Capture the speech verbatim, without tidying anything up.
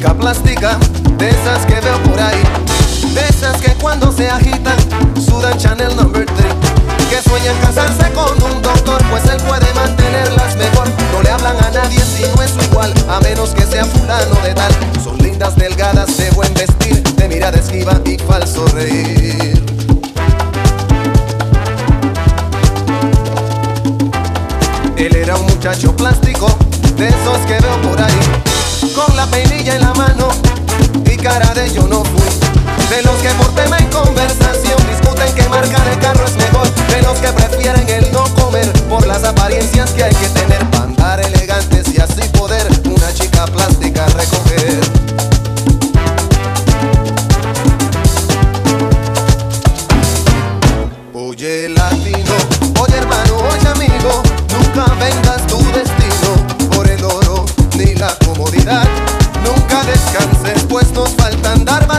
chica plástica, de esas que veo por ahí, de esas que cuando se agitan sudan Chanel number three, que sueñan casarse con un doctor, pues él puede mantenerlas mejor. No le hablan a nadie si no es su igual, a menos que sea fulano de tal. Son lindas, delgadas, de buen vestir, de mirada esquiva y falso reír. Él era un muchacho plástico, de esos que veo por ahí, con la peinilla en la mano y cara de yo no fui. De los que por tema en conversación discuten qué marca de carro es mejor. De los que prefieren el no comer por las apariencias que hay que tener para andar elegantes y así poder una chica plástica recoger. Oye latino, oye hermano, oye amigo, nunca vendas tu destino por el oro ni la comodidad. Nunca descanses, pues nos falta andar